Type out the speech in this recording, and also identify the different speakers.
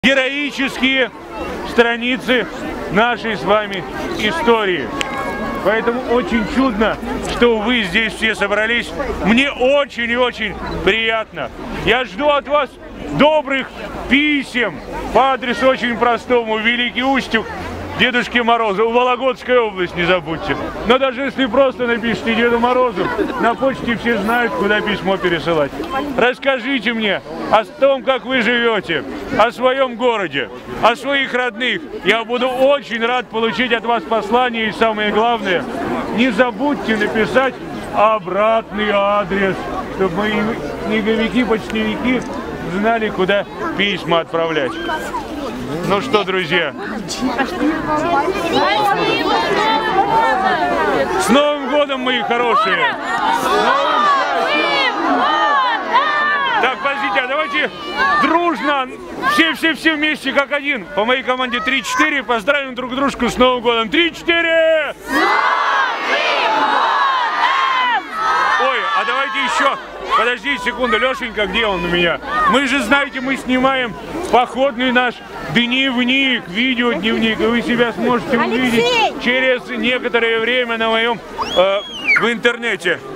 Speaker 1: героические страницы нашей с вами истории. Поэтому очень чудно, что вы здесь все собрались. Мне очень и очень приятно. Я жду от вас добрых писем по адресу очень простому: Великий Устюг, Дедушке Морозу, Вологодская область, не забудьте. Но даже если просто напишите Деду Морозу, на почте все знают, куда письмо пересылать. Расскажите мне о том, как вы живете, о своем городе, о своих родных. Я буду очень рад получить от вас послание, и самое главное, не забудьте написать обратный адрес, чтобы мои снеговики, почтовики знали, куда письма отправлять. Ну что, друзья, с Новым годом, мои хорошие! Так, подождите, а давайте дружно, все вместе, как один, по моей команде 3-4, поздравим друг дружку с Новым годом. 3-4! Ой, а давайте еще, подождите секунду, Лешенька, где он у меня? Мы же, знаете, мы снимаем походный наш дневник, видеодневник, и вы себя сможете увидеть через некоторое время на моем в интернете.